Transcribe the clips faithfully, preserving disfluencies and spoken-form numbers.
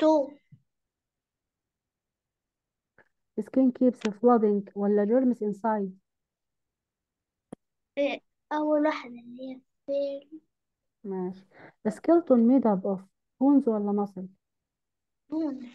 تو. skin keeps flooding ولا germs inside؟ إيه، أول واحدة اللي هي في ماشي. the skeleton made up of bones ولا muscle؟ البون.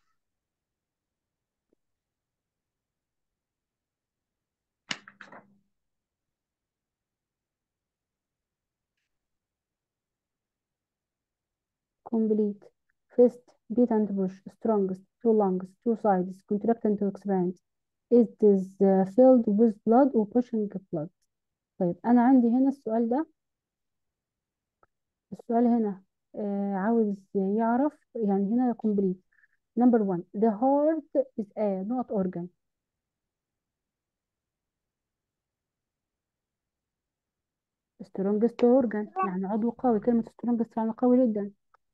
complete. fist, beat and push, strongest, two lungs, two sides, contract and expand. it is uh, filled with blood و pushing blood. طيب أنا عندي هنا السؤال ده، السؤال هنا آه عاوز يعرف، يعني هنا complete. number one the heart is a not organ. strongest organ يعني عضو قوي، كلمة strongest يعني قوي جدا.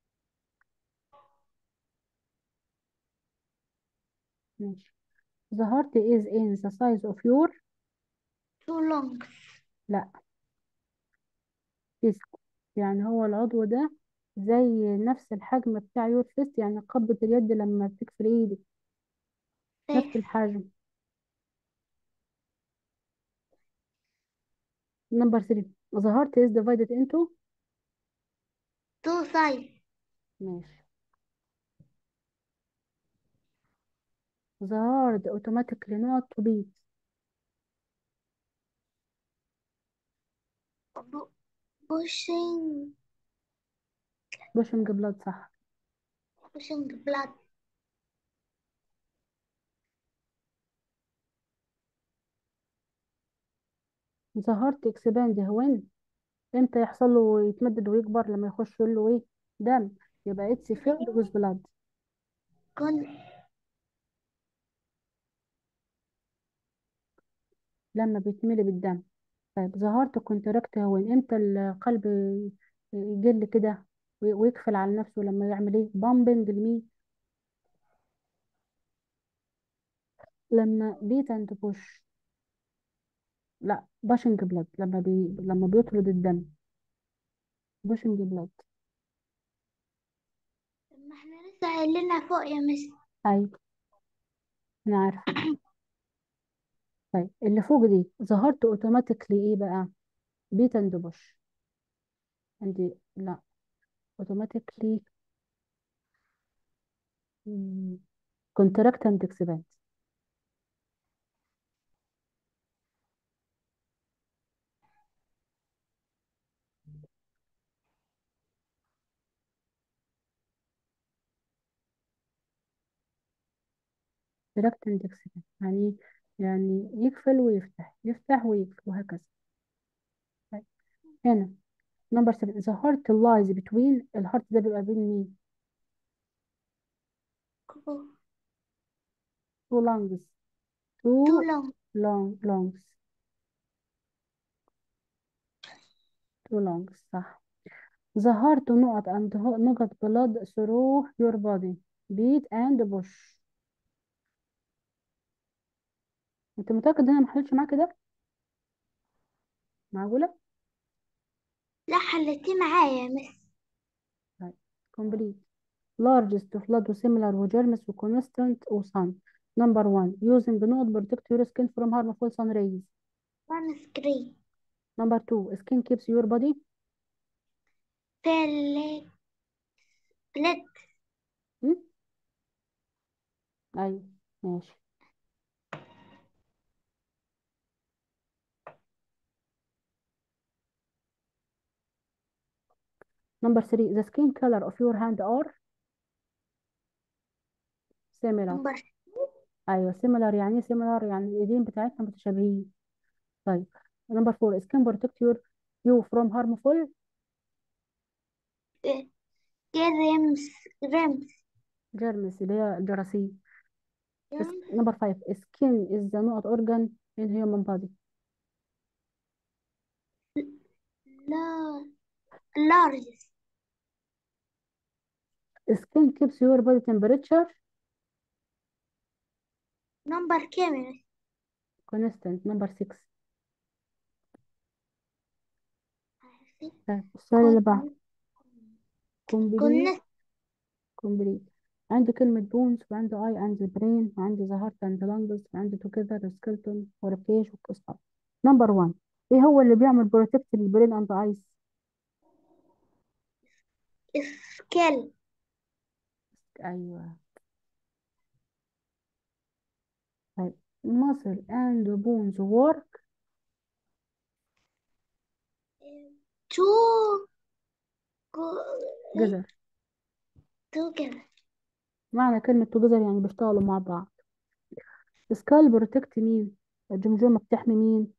ماشي. the heart is in the size of your. تو لونج. لا. fist يعني هو العضو ده زي نفس الحجم بتاع your fist، يعني قبضة اليد لما بتكسر ايدك نفس الحجم. number three the heart is divided into. تو سايد. ماشي. the heart automatically not to beat. بوشنج. pushing blood صح. بوشنج بلاد. the heart expand when. امتى يحصل له يتمدد ويكبر؟ لما يخش له ايه؟ دم. يبقى it's filled with blood. كون. لما بيتملي بالدم. طيب the heart contract when. امتى القلب يجل كده وي- ويقفل على نفسه؟ لما يعمل ايه؟ bumping المي. لما beat and push. لا pushing blood لما بي... لما بيطرد الدم. pushing blood. ما احنا لسه قايلينها فوق يا مس. ايوه انا عارفه. طيب اللي فوق دي the heart automatically ايه بقى؟ beat and push. عندي لا automatically مم، contract and expand. contract and expand يعني يعني يقفل ويفتح، يفتح ويقفل وهكذا. طيب هنا نمبر سبعة the heart lies between. الهارت ده بيبقى بين مين؟ two lungs. تو two لونج. long lungs. two lungs صح. the heart نقط and ho- نقط blood through your body. beat and push. انت متأكد ان انا ما حلتش معاك كده؟ معقولة؟ لا، حلتي معايا يا مس. طيب complete. largest flood وsimilar وجيرمس وكونستانت وصن. number one using نقط protect your skin from harmful sun rays. وان سكرين. number two skin keeps your body. فلت. فلت. م? ايوه ماشي. number three the skin color of your hand are similar. نمبر. ايوه similar يعني ايه similar؟ يعني الايدين بتاعتنا متشابهين. طيب number four skin protect your you from harmful. ريمس. ريمس. germs اللي هي الجراثيم. Is- ريمس. number five skin is the not organ in human body. لا. لارجست. skin keeps your body temperature نمبر كامل. constant. number six. طيب السؤال كون. اللي بعده complete. كنا. complete. عندي كلمة بونز، وعندي اي اند برين، وعندي ذا هارت اند لانجز، وعندي توجذر سكيلتون وريبتيج وقصة. نمبر واحد، ايه هو اللي بيعمل بروتكت للبرين اند ايس؟ سكيل. ايوه. طيب muscle and bones work تو together. تو كده. معنى كلمة together يعني بيشتغلوا مع بعض. skull بروتكت مين؟ الجمجمة بتحمي مين؟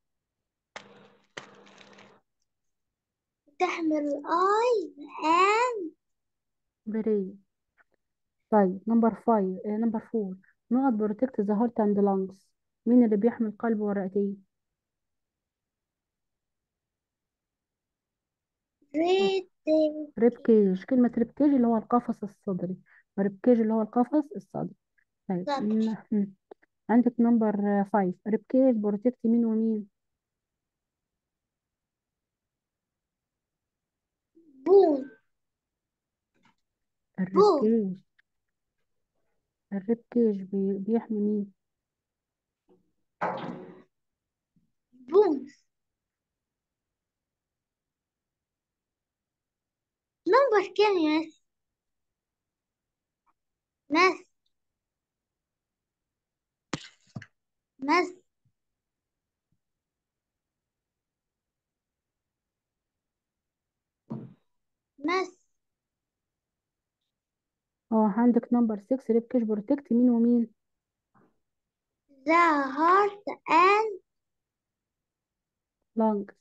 تحمل اي and برين. طيب نمبر فايف، نمبر فور، نقط بروتكت ذا هارت اند لانجز، مين اللي بيحمي القلب والرئتين؟ ريد. ريب كيج. كلمة ريب كيج اللي هو القفص الصدري، ريب كيج اللي هو القفص الصدري. طيب صدر. ن- م. عندك نمبر فايف، ريب كيج بروتكت مين ومين؟ بون. الريب بون. كيج. الريب كيج بي- بيحمي مين؟ بون. نمبر كام يا مس؟ مس. مس. مس. اه عندك نمبر ستة، ريب كيج بروتكت مين ومين؟ ذا هارت and لانجز.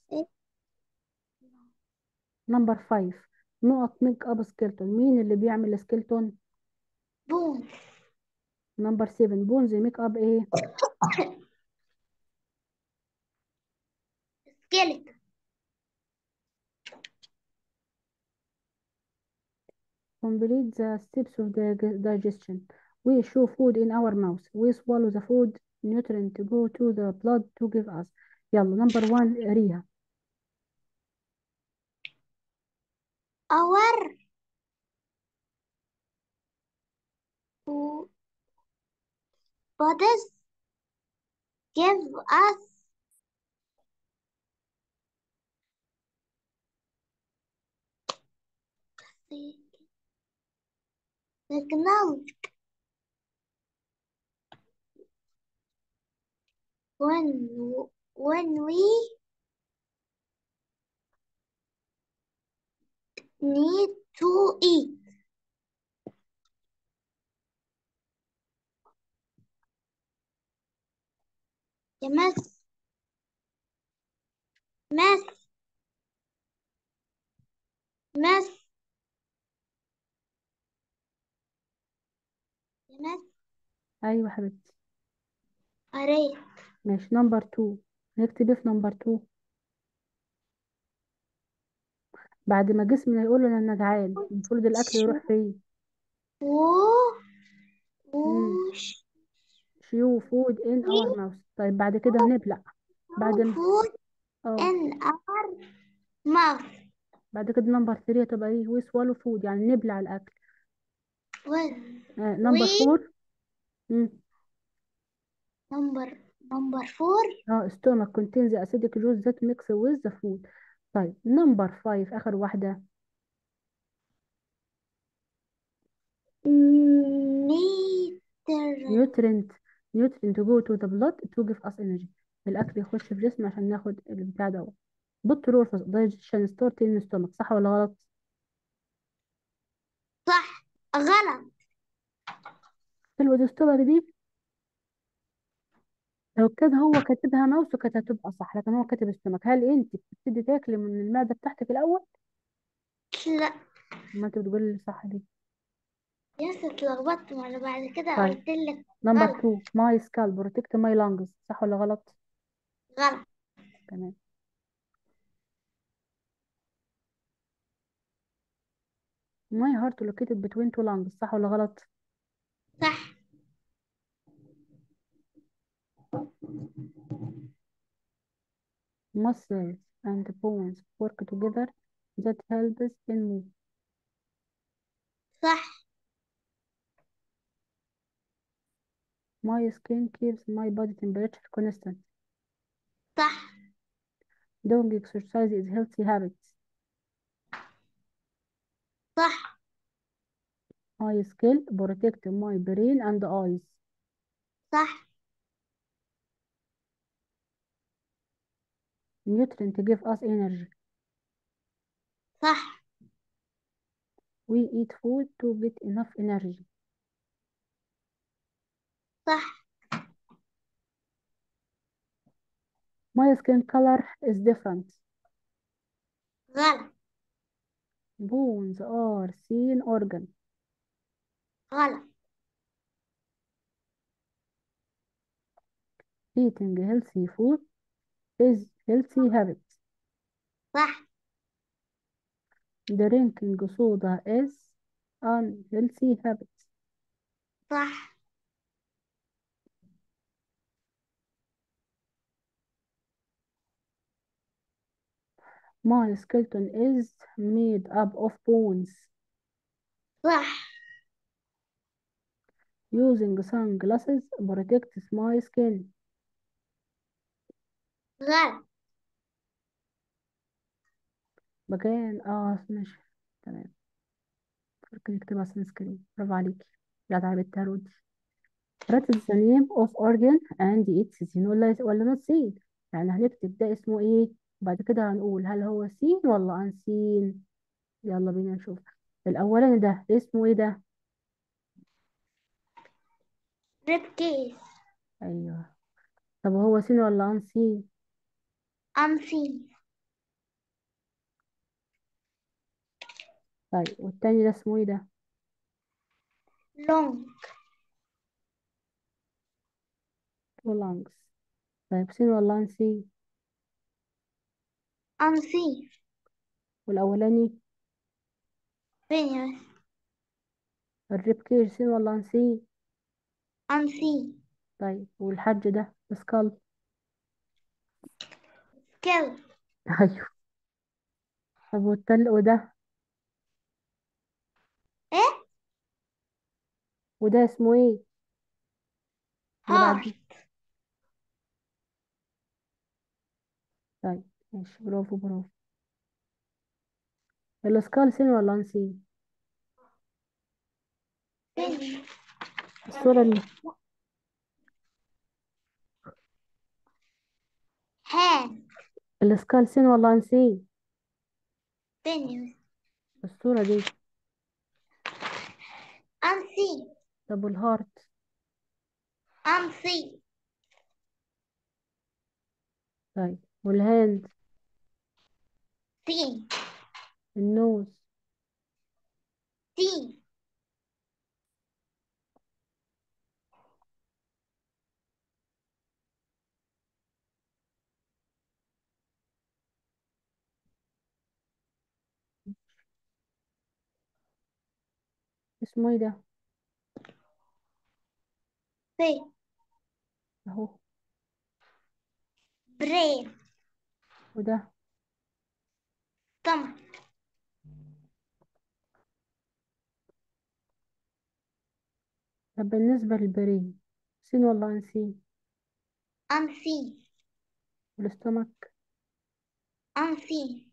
نمبر خمسة، نقط ميك اب سكيلتون، مين اللي بيعمل سكيلتون؟ بون. نمبر سبعة، بونز ميك اب ايه؟ سكيلت. complete the steps of the digestion. We chew food in our mouth. We swallow the food. Nutrient go to the blood to give us. يلا نمبر واحد ريها. our bodies give us signal when when we need to eat. يا مس. مس. مس. يا مس. ايوه حبيبتي. قريت. ماشي نمبر اتنين، نكتب ايه في نمبر اتنين؟ بعد ما جسمنا يقول له انا جعان المفروض الاكل شو يروح فين؟ و امم وش شيو فود ان اور ماوث. طيب بعد كده بنبلع. بعد ما food اه in our mouth. بعد كده نمبر تلاتة تبقى ايه؟ وي سوالو فود يعني نبلع الاكل. when آه نمبر we اربعة. امم number number four اه stomach contains the acidic juice that mix with the food. طيب نمبر خمسة اخر واحده، nutrient. nutrient. nutrient go to the blood to give us energy. الاكل يخش في الجسم عشان ناخد البتاع ده. بطرول digestion start in stomach، صح ولا غلط؟ صح. غلط. حلوه دي stomach دي. لو كده هو كاتبها ماوس وكانت هتبقى صح، لكن هو كاتب stomach. هل انت بتبتدي تاكلي من المعده بتاعتك الاول؟ لا. ما انت بتقولي لي صح دي. يس اتلخبطت، وانا بعد كده طيب قلت لك نمبر غلط. اتنين، my skull protect my lungs، صح ولا غلط؟ غلط. تمام. my heart located between two lungs، صح ولا غلط؟ صح. muscles and bones work together that helps in move. صح. My skin keeps my body temperature constant. صح. Doing exercise is healthy habits. صح. My skill protect my brain and eyes. صح. Nutrient give us energy. صح. We eat food to get enough energy. صح. My skin color is different. غلط. Bones are seen organ. غلط. Eating healthy food is healthy habit. صح. Drinking soda is unhealthy habit. صح. My skeleton is made up of bones. صح. Using sunglasses protects my skin. غلط. مكان اه ماشي تمام. ممكن نكتبها سان سكرين. برافو عليكي. يا تعبت هارودي. What is the name of organ and its seen ولا ولا not seen؟ يعني هنكتب ده اسمه ايه، بعد كده هنقول هل هو سين ولا unseen. يلا بينا نشوف. الأولاني ده اسمه ايه ده؟ ريب كيس. أيوه. طب هو سين ولا unseen؟ أنسين. طيب والتاني ده اسمه ايه ده؟ لونج. two lungs. طيب سين ولا unseen؟ أنسين. والأولاني فينيوس. الريب كيج سين ولا unseen؟ أنسين. طيب والحج ده سكال. سكيل. ايوه. طب والتل وده إيه؟ وده اسمه ايه اللي هارت. بعديه؟ طيب ماشي برافو برافو. الاسكال سين ولا unseen؟ فينيوس. الصورة اللي هاند. الاسكال سين ولا unseen؟ فينيوس. الصورة دي. أنسين. طب والهارت؟ أنسين. طيب والهاند؟ سين. النوز؟ سين. اسمه ايه ده؟ سي. اهو. برين. وده؟ طمع. طب بالنسبة للبرين سين ولا unseen؟ أنسين. والاستومك؟ أنسين.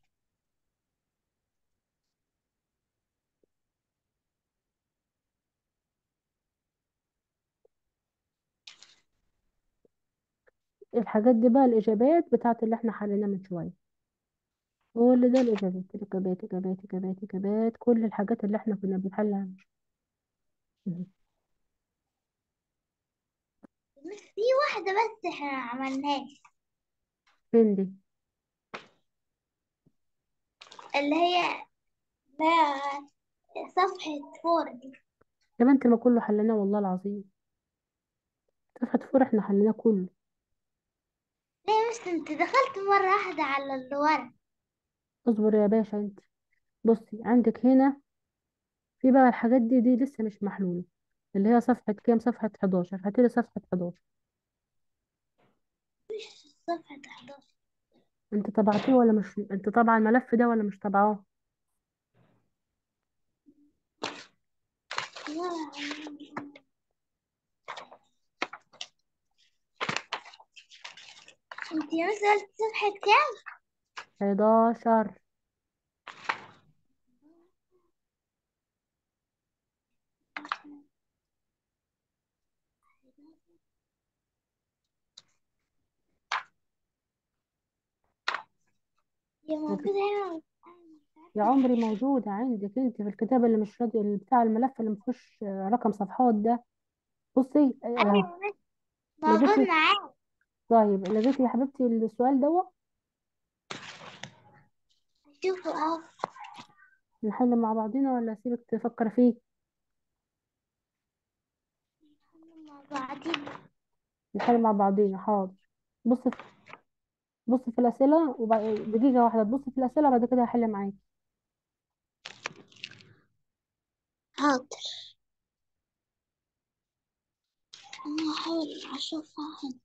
الحاجات دي بقى الإجابات بتاعت اللي احنا حليناه من شوية. كل ده الإجابات إجابات إجابات إجابات إجابات كل الحاجات اللي احنا كنا بنحلها من شوية. بس في واحدة بس احنا عملناش. فين دي؟ اللي هي لا، صفحة فور دي. يا بنتي ما كله حليناه والله العظيم. صفحة فور احنا حليناه كله. ليه بس انت دخلت مرة واحدة على اللي ورا؟ اصبر يا باشا انت. بصي عندك هنا في بقى الحاجات دي دي لسه مش محلولة. اللي هي صفحة كام؟ صفحة حداشر. هاتيلي صفحة حداشر. مش صفحة حداشر. انت طبعتيه ولا مش انت طبعا الملف ده ولا مش طبعاه؟ انت مثلا قلت صفحة كام؟ حداشر. هي موجودة هنا. يا عمري موجودة عندك انت في الكتاب اللي مش راضي، اللي بتاع الملف اللي مفيهوش آه، رقم صفحات ده. بصي اه. ايوه مش موجود لقيتي؟ معايا. طيب لقيتي يا حبيبتي السؤال ده؟ شوفوا اهو. نحل مع بعضنا ولا اسيبك تفكر فيه؟ مع بعضين. نحل مع بعضنا، حاضر. بص في بص في الأسئلة وبعد دقيقة واحدة تبص في الأسئلة، بعد كده هحل معاك. حاضر. انا هحاول اشوفها هنا.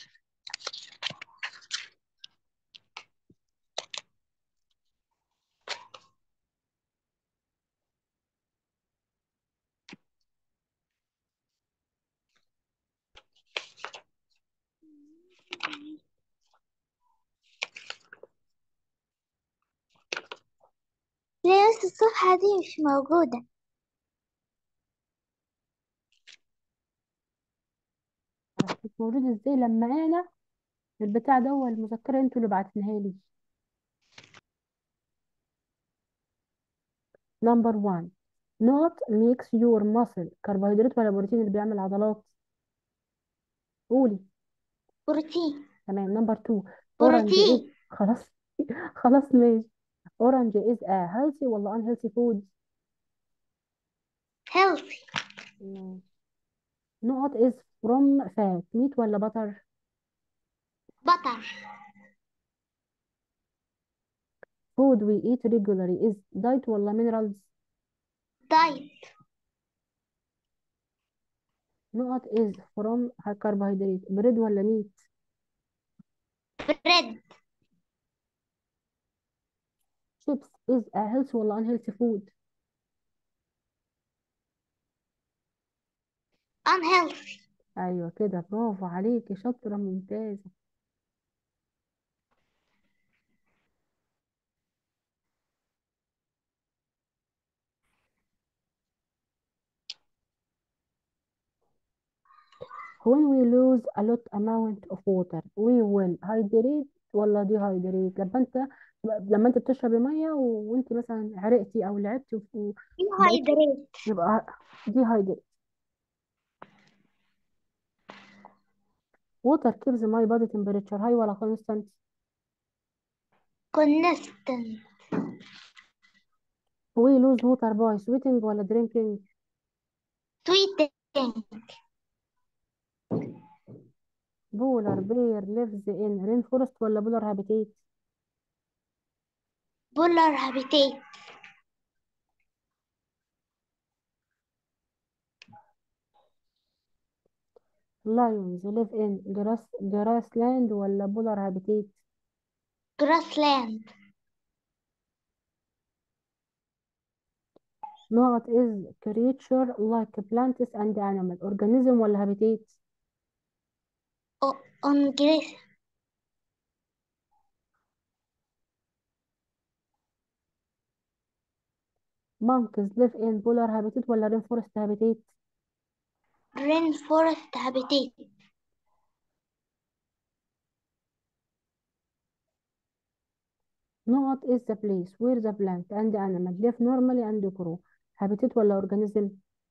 ليه بس الصفحة دي مش موجودة؟ مش موجود ازاي لما انا البتاع ده هو المذكرة انتوا اللي بعتنها لي. نمبر واحد. نوت ميكس يور ماسل، كربوهيدرات ولا بروتين اللي بيعمل عضلات؟ قولي. بروتين. تمام. نمبر اتنين. اورنج از. بروتين. خلاص. خلاص ماشي. اورنج از ا هيلثي ولا ان هيلثي فود؟ هيلثي. نقط از فروم فات، ميت ولا بطر؟ بطر. فود وي ايت ريجولاري از دايت ولا مينرالز؟ دايت. نقط از فروم كربوهيدرات، بريد ولا ميت؟ بريد. شيبس از ا هيلثي ولا ان هيلثي فود؟ ان هيلثي. ايوه كده، برافو عليكي، شاطره ممتازه. when we lose a lot amount of water we will hydrate ولا dehydrate؟ لما انت لما انت بتشربي ميه و- وانت مثلا عرقتي او لعبتي و- وبقيتي، هيدريت. يبقى dehydrate. water keeps my body temperature high ولا constant؟ كونستنت. we lose water by sweating ولا drinking؟ تويتنج. polar bear lives in rainforest ولا polar habitat؟ بولار هابيتيت. lions live in grass grassland ولا polar habitat؟ جراسلاند. نقط is creature like plants and animal organism ولا habitat؟ انجليز. monkeys live in polar habitat ولا rainforest habitat؟ رين فورست هابيتيت. نقط is the place where the plant and animal live normally and grow. habitat ولا organism؟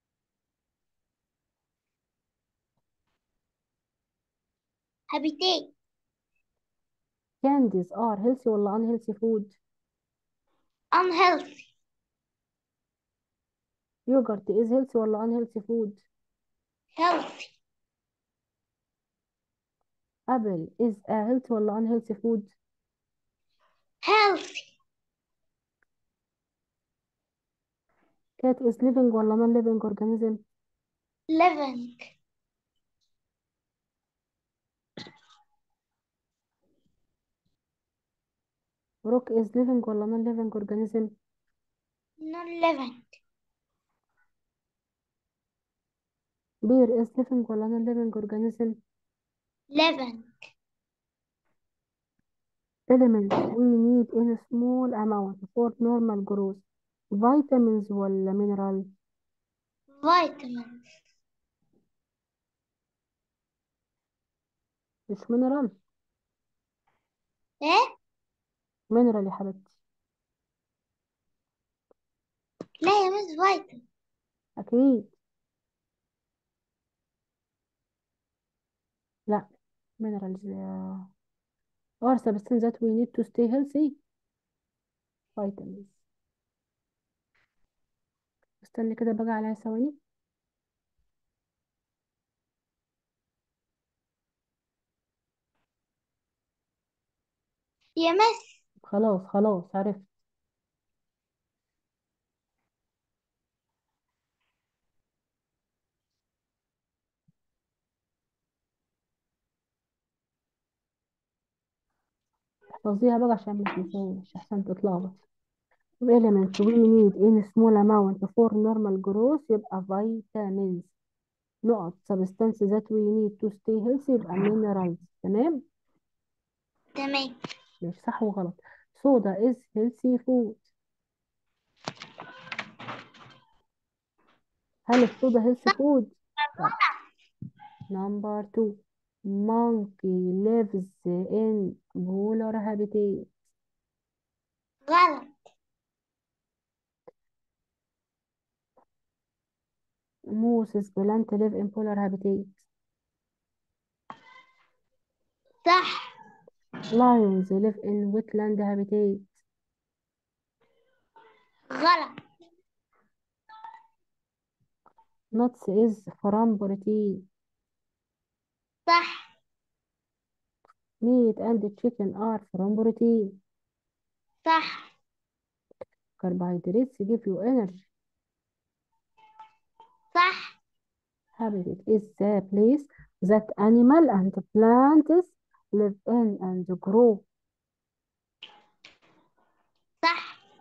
هابيتيت. candies are healthy ولا unhealthy food؟ ان هيلثي. yogurt is healthy ولا unhealthy food؟ هيلثي. apple is a healthy ولا unhealthy food؟ هيلثي. cat is living ولا non living organism؟ ليفينج. rock is living ولا non living organism؟ نون ليفينج. bear is living ولا non living organism؟ ليفينج. elements we need in small amount for normal growth. vitamins ولا mineral؟ فيتامين. مش mineral. ايه؟ mineral يا حبيبتي. لا يا مس فيتامين. أكيد. لا. minerals are substances that we need to stay healthy. vitamins. استني كده بقى عليها ثواني. يا مس. خلاص خلاص عرفت. احفظيها بقى عشان ما تنساش احسن تتلخبط. elements we need in small amount for normal growth يبقى vitamins. نقط substances that we need to stay healthy يبقى minerals. تمام. تمام. مش صح وغلط. soda is healthy food. هل الصودا healthy صح. food؟ طب. number two. monkey lives in polar habitat. غلط. moose plant live in polar habitat. صح. lions live in wetland habitat. غلط. nuts is from protein. صح. meat and chicken are from protein. صح. carbohydrates give you energy. صح. habitat is the place that animal and plants live in and grow. صح.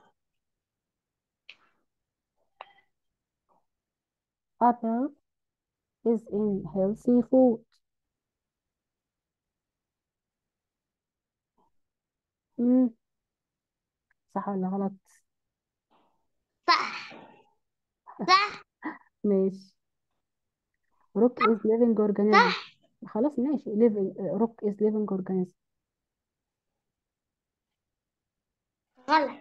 apple is in healthy food. مم. صح ولا غلط؟ صح. صح. ماشي. rock is living organism. صح. خلاص ماشي living rock is living organism. غلط.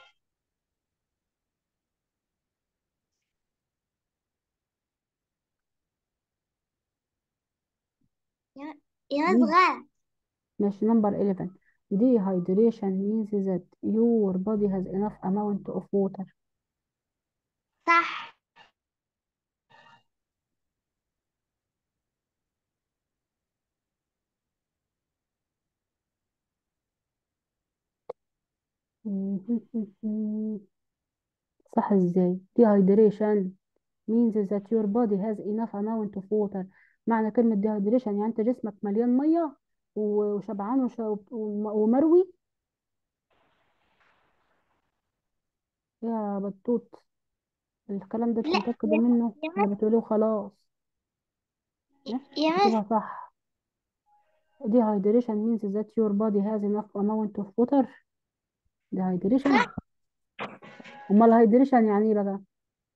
يا يا دي مس غلط. ماشي number eleven. dehydration means that your body has enough amount of water. صح. صح ازاي؟ dehydration means that your body has enough amount of water. معنى كلمة dehydration يعني انت جسمك مليان مية و- وشبعان وش- وم- ومروي. يا بطوط، الكلام ده انت لا متأكدة يا منه يا ولا مس. بتقوليه وخلاص؟ ها؟ يا مس. اكتبها صح. dehydration means that your body has enough amount of water. dehydration. صح. امال hydration يعني ايه بقى؟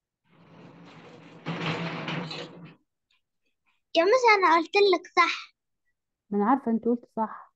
يا مس انا قلت لك صح. ما انا عارفة انت قلت صح.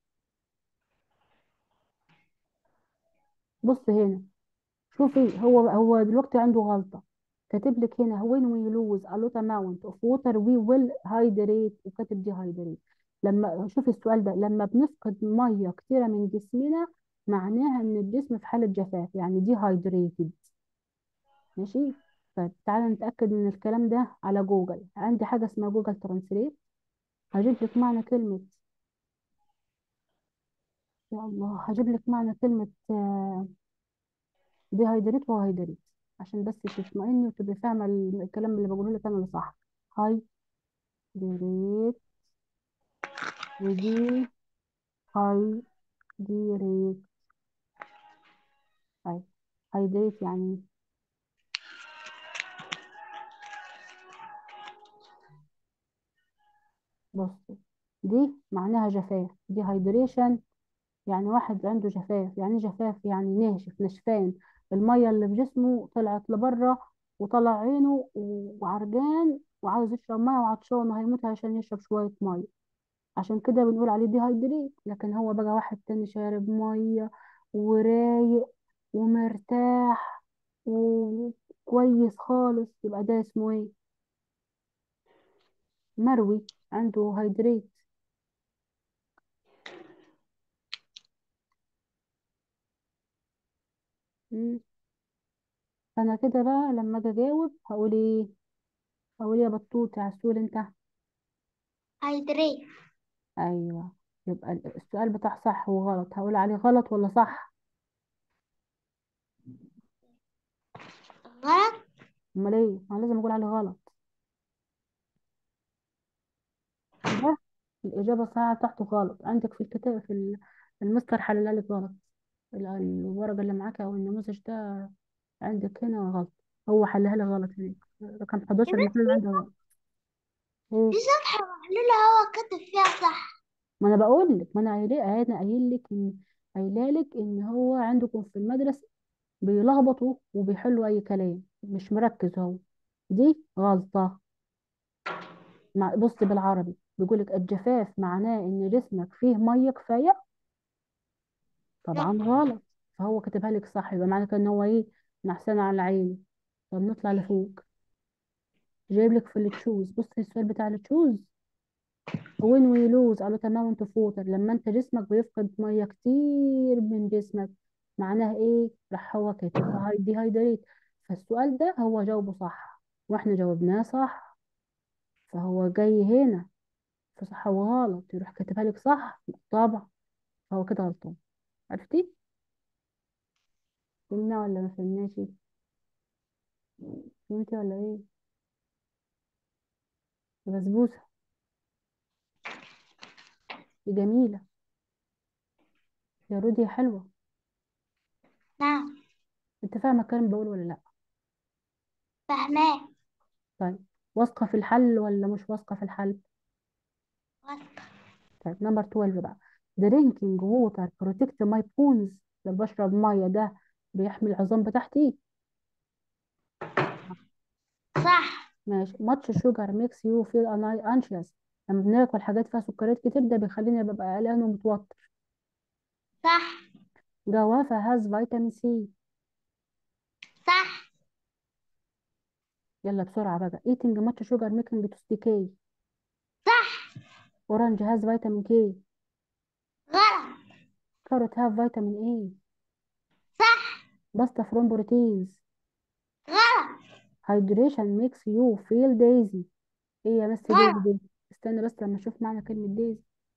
بص هنا، شوفي هو هو دلوقتي عنده غلطة. كاتب لك هنا when we lose a lot amount of water we will hydrate وكاتب dehydrate. لما شوفي السؤال ده، لما بنفقد مية كتيرة من جسمنا معناها ان الجسم في حالة جفاف يعني dehydrated. ماشي. طيب تعالى نتأكد من الكلام ده على جوجل. عندي حاجة اسمها جوجل ترانسليت. هجيب لك معنى كلمة، يا الله هجيب لك معنى كلمة ديهايدريت وهيدريت عشان بس تطمئني وتبقي فاهمة ال- الكلام اللي بقوله لك أنا اللي صح. هايدريت ودي هايدريت. هاي هايدريت يعني بص، دي معناها جفاف. دي هايدريشن يعني واحد عنده جفاف، يعني إيه جفاف؟ يعني ناشف نشفان، المية اللي في جسمه طلعت لبره، وطلع عينه و- وعرجان وعاوز يشرب ميه وعطشان وهيموت عشان يشرب شوية ميه. عشان كده بنقول عليه دي هايدريت. لكن هو بقى واحد تاني شارب ميه ورايق ومرتاح وكويس خالص، يبقى ده اسمه ايه؟ مروي، عنده هايدريت. مم. فانا كده بقى لما اجي اجاوب هقول ايه؟ هقول إيه يا بطوط يا عسول انت؟ هيدريت. ايوه. يبقى ال- السؤال بتاع صح وغلط هقول عليه غلط ولا صح؟ غلط. امال ايه؟ انا لازم اقول عليه غلط. ده الاجابه الصحيحه بتاعته غلط. عندك في الكتاب في ال- المستر حللها لك غلط. ال- الورقه اللي معاك او النموذج ده عندك هنا غلط. هو حلها لك غلط هناك. رقم يا حداشر المفروض بنتي، عنده غلط. ايه؟ دي صفحة محلولة هو كاتب فيها صح. ما انا بقول لك، ما انا قايله انا قايل لك ان قايله لك ان هو عندكم في المدرسه بيلخبطوا وبيحلوا اي كلام، مش مركز هو. دي غلطه. مع بص بالعربي بيقول لك الجفاف معناه ان جسمك فيه ميه كفايه. لا. طبعا غلط. فهو كاتبها لك صح، يبقى معنى كده ان هو ايه؟ نحسن على عيني. طب نطلع لفوق. جايب لك في التشوز، بص السؤال بتاع التشوز. وين وي لوز قالوا تمام انت فوتر، لما انت جسمك بيفقد ميه كتير من جسمك، معناها ايه؟ راح هو كاتب هاي دي هايدريت. فالسؤال ده هو جاوبه صح واحنا جاوبناه صح. فهو جاي هنا في صح وغلط يروح كاتبها لك صح؟ لا طبعا. فهو كده غلطان. عرفتي؟ فهمنا ولا ما فهمناش؟ فهمتي ولا ايه؟ يا بسبوسه يا جميله يا رودي يا حلوه. نعم. انت فاهمه الكلام بقوله ولا لا؟ فهماه. طيب، واثقه في الحل ولا مش واثقه في الحل؟ غلط. طيب نمبر اتناشر بقى. drinking water protect my bones. لما بشرب ميه ده بيحمي العظام بتاعتي. صح. ماشي. much sugar makes you feel ani- anxious. لما بناكل حاجات فيها سكريات كتير ده بيخليني ببقى قلقان ومتوتر. صح. جوافة has فيتامين سي. صح. يلا بسرعة بقى. eating much sugar making to decay. صح. orange has فيتامين كي. غلط. carrot have فيتامين اي. صح. باستا from proteins. غلط. hydration makes you feel dizzy. ايه يا مس دايزي غلط. دي؟ استنى بس لما اشوف معنى كلمة دايزي.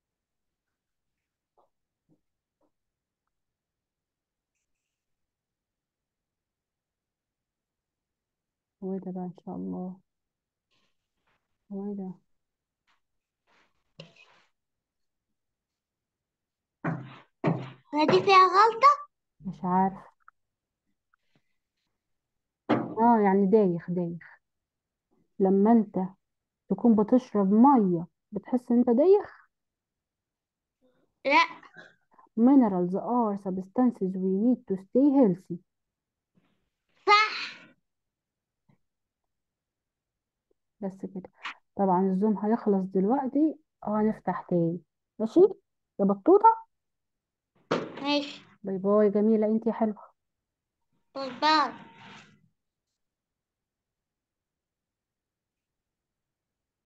هو ايه ده بقى ان شاء الله؟ هو ايه ده؟ هي دي فيها غلطة. مش عارف. اه يعني دايخ دايخ. لما انت تكون بتشرب ميه بتحس ان انت دايخ. لا. minerals are substances we need to stay healthy. صح. بس كده. طبعا الزوم هيخلص دلوقتي وهنفتح تاني. ماشي يا بطوطة. ماشي. باي باي جميلة انتي حلوة. باي باي.